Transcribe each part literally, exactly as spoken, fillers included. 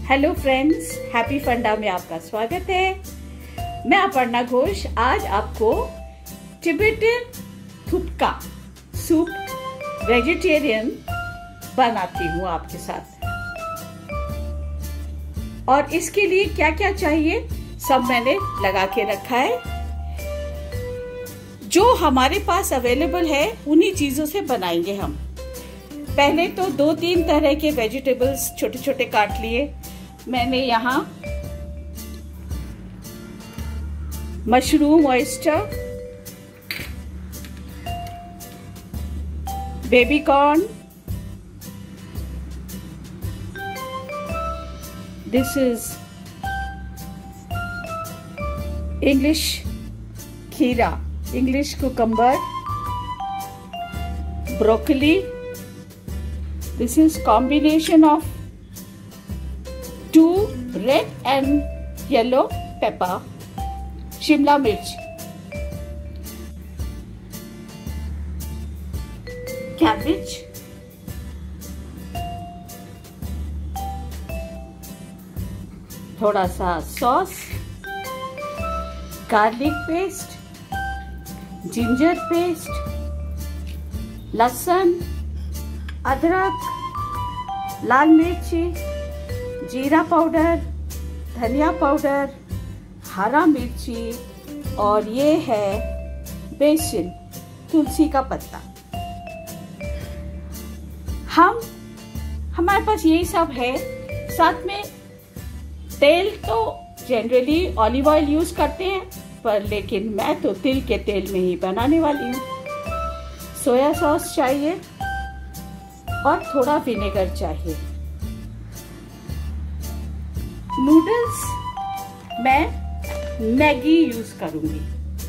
Hello friends, happy फंडा में आपका स्वागत है। मैं अपर्णा घोष आज आपको तिब्बतन थुपका सूप वेजिटेरियन बनाती हूँ आपके साथ। और इसके लिए क्या क्या चाहिए सब मैंने लगा के रखा है। जो हमारे पास अवेलेबल है उन्हीं चीजों से बनाएंगे हम। पहले तो दो तीन तरह के वेजिटेबल्स छोटे छोटे काट लिए मैंने। यहाँ mushroom, oyster, baby corn, this is English खीरा, English cucumber, broccoli, this is combination of two red and yellow pepper, shimla mirch, cabbage, थोड़ा सा sauce, garlic paste, ginger paste, लहसुन, अदरक, लाल मिर्ची, जीरा पाउडर, धनिया पाउडर, हरा मिर्ची और ये है बेसिल, तुलसी का पत्ता। हम हमारे पास यही सब है। साथ में तेल तो जनरली ऑलिव ऑयल यूज करते हैं, पर लेकिन मैं तो तिल के तेल में ही बनाने वाली हूँ। सोया सॉस चाहिए और थोड़ा विनेगर चाहिए। नूडल्स मैं मैगी यूज करूंगी।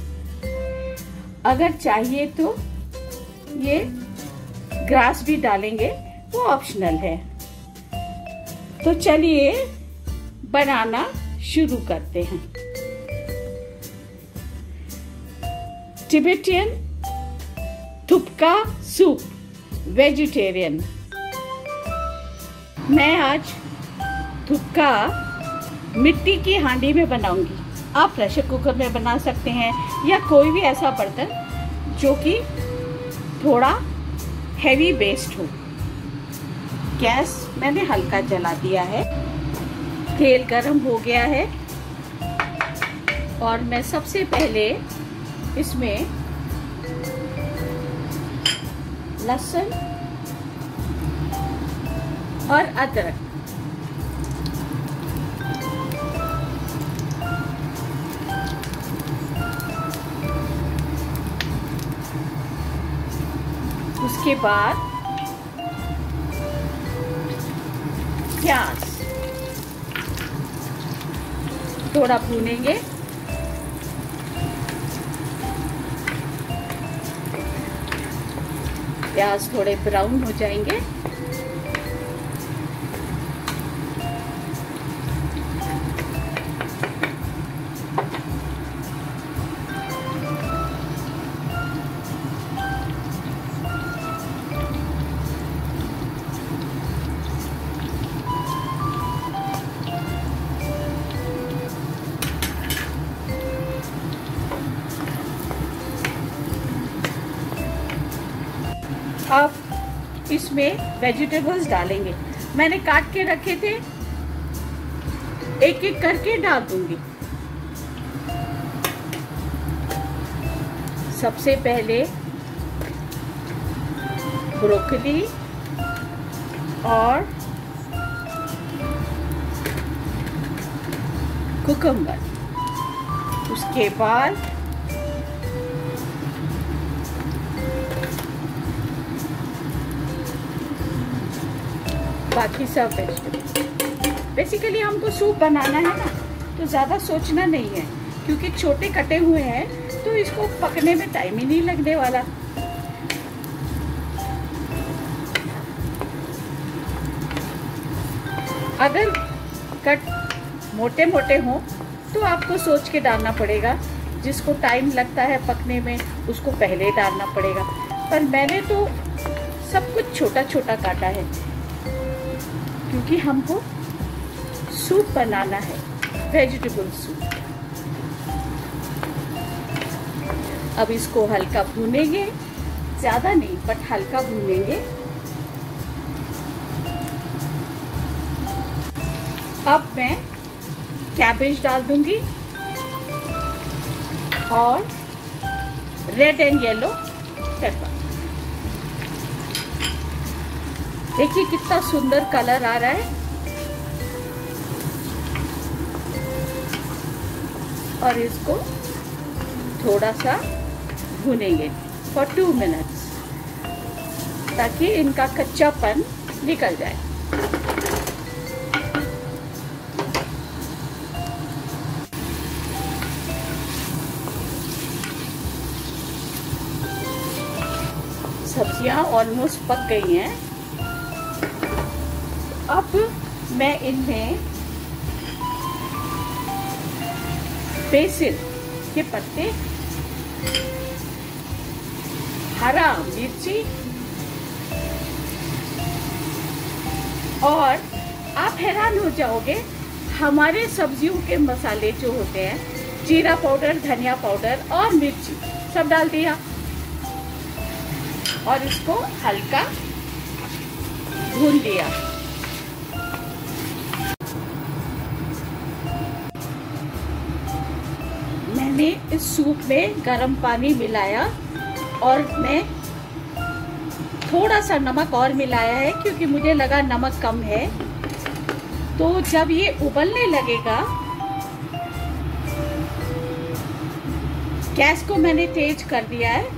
अगर चाहिए तो ये ग्रास भी डालेंगे, वो ऑप्शनल है। तो चलिए बनाना शुरू करते हैं। तिब्बतन थुपका सूप वेजिटेरियन। मैं आज थुपका मिट्टी की हांडी में बनाऊंगी। आप प्रेशर कुकर में बना सकते हैं या कोई भी ऐसा बर्तन जो कि थोड़ा हैवी बेस्ड हो। गैस मैंने हल्का जला दिया है, तेल गरम हो गया है और मैं सबसे पहले इसमें लहसुन और अदरक, उसके बाद प्याज थोड़ा भूनेंगे। प्याज थोड़े ब्राउन हो जाएंगे अब इसमें वेजिटेबल्स डालेंगे। मैंने काट के रखे थे, एक एक करके डाल दूंगी। सबसे पहले ब्रोकली और कुकम्बर, उसके बाद बाकी सब वेजिटेबल। बेसिकली हमको सूप बनाना है ना, तो ज़्यादा सोचना नहीं है क्योंकि छोटे कटे हुए हैं, तो इसको पकने में टाइम ही नहीं लगने वाला। अगर कट मोटे मोटे हों तो आपको सोच के डालना पड़ेगा। जिसको टाइम लगता है पकने में उसको पहले डालना पड़ेगा, पर मैंने तो सब कुछ छोटा छोटा काटा है क्योंकि हमको सूप बनाना है, वेजिटेबल सूप। अब इसको हल्का भूनेंगे, ज़्यादा नहीं बट हल्का भूनेंगे। अब मैं कैबेज डाल दूंगी और रेड एंड येलो पेपर। देखिए कितना सुंदर कलर आ रहा है। और इसको थोड़ा सा भूनेंगे फॉर टू मिनट्स ताकि इनका कच्चापन निकल जाए। सब्जियां ऑलमोस्ट पक गई हैं। अब मैं इनमें बेसिल के पत्ते, हरा मिर्ची और आप हैरान हो जाओगे, हमारे सब्जियों के मसाले जो होते हैं, जीरा पाउडर, धनिया पाउडर और मिर्ची सब डाल दिया और इसको हल्का भून लिया। मैंने इस सूप में गर्म पानी मिलाया और मैं थोड़ा सा नमक और मिलाया है क्योंकि मुझे लगा नमक कम है। तो जब ये उबलने लगेगा, गैस को मैंने तेज कर दिया है।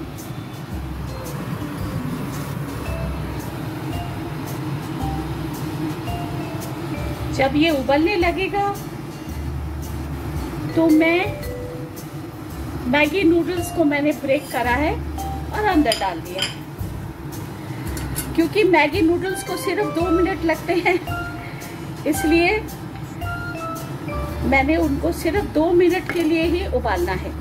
जब ये उबलने लगेगा तो मैं मैगी नूडल्स को मैंने ब्रेक करा है और अंदर डाल दिया, क्योंकि मैगी नूडल्स को सिर्फ दो मिनट लगते हैं, इसलिए मैंने उनको सिर्फ दो मिनट के लिए ही उबालना है।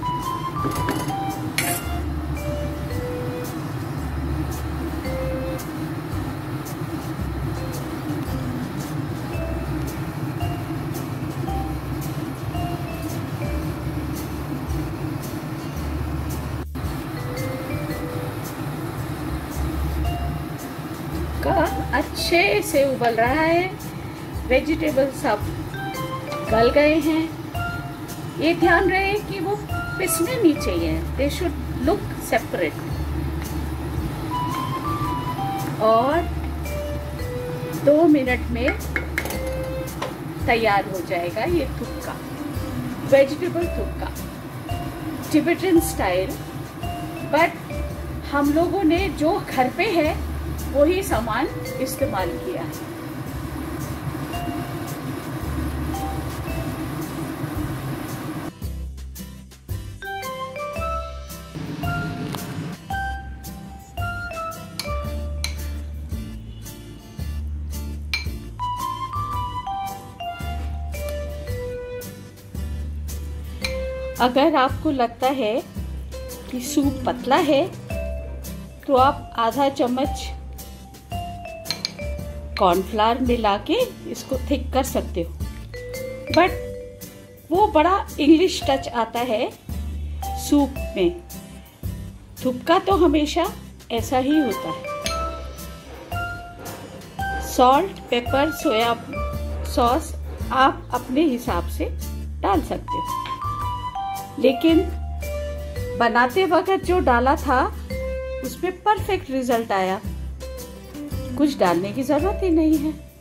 का अच्छे से उबल रहा है, वेजिटेबल सब गल गए हैं। ये ध्यान रहे कि वो पिसने नहीं चाहिए, दे शुड लुक सेपरेट। और दो मिनट में तैयार हो जाएगा ये thukpa, vegetable thukpa, Tibetan style. But हम लोगों ने जो घर पे है वही सामान इस्तेमाल किया है। अगर आपको लगता है कि सूप पतला है तो आप आधा चम्मच कॉर्नफ्लावर मिला के इसको थिक कर सकते हो, बट वो बड़ा इंग्लिश टच आता है सूप में। थुक्का तो हमेशा ऐसा ही होता है। सॉल्ट, पेपर, सोया सॉस आप अपने हिसाब से डाल सकते हो, लेकिन बनाते वक्त जो डाला था उसमें परफेक्ट रिजल्ट आया, कुछ डालने की जरूरत ही नहीं है।